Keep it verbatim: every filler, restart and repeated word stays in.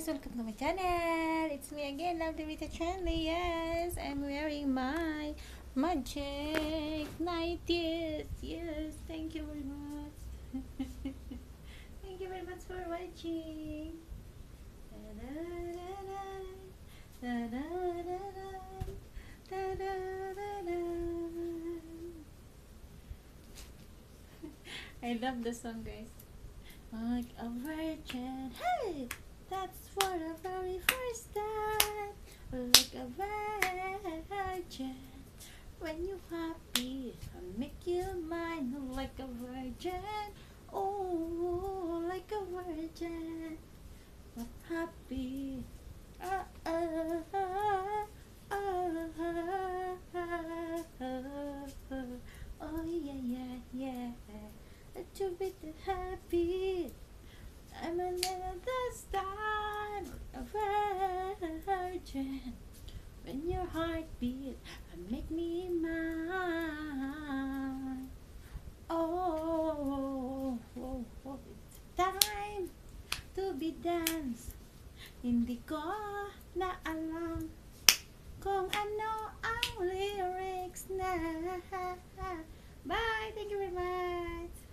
guys! Welcome to my channel! It's me again, Lovely Rita Chanley. Yes, I'm wearing my magic nighties. Yes, thank you very much. Thank you very much for watching. I love the song, guys. Like a virgin, hey, that's for the very first time. Like a virgin, when you happy, I make you mine. Like a virgin, oh, like a virgin, but happy. Uh, uh, uh, uh, uh, uh, oh yeah, yeah, yeah. Let you be the happy. I'm a little this time a virgin. When your heart beat and make me mine. Oh, oh, oh, it's time to be dance. Hindi ko na alam kung ano ang lyrics na. Bye! Thank you very much!